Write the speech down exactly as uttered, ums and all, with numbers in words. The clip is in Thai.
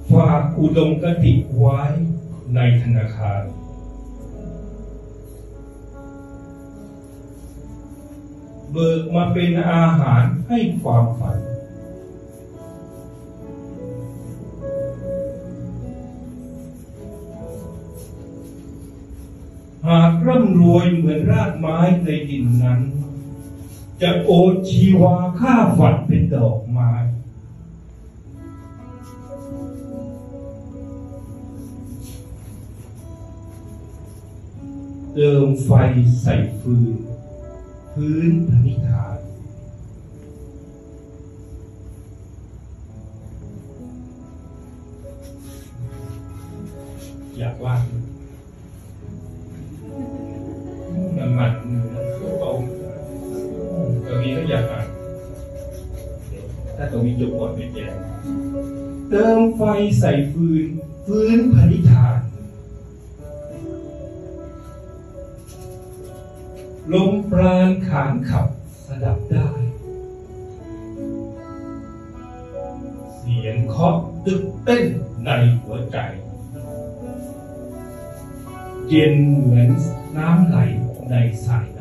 ฝากอุดมคติไว้ในธนาคารเบิกมาเป็นอาหารให้ความฝันหากร่ำรวยเหมือนรากไม้ในดินนั้นจะโอชีวาฆ่าฝันเป็นดอกไม้เติมไฟใส่ฟืนพื้นพนิธานอยากวาดมันมันเบาๆตัวนี้ก็อยากอ่านถ้าตัวนี้จบก่อนเป็นแย่เติมไฟใส่ฟืนฟื้นพนิธานลมปราณขานขับสดับได้เสียงเคาะตึกเต้นในหัวใจเย็นเหมือนน้ำไหลในสาย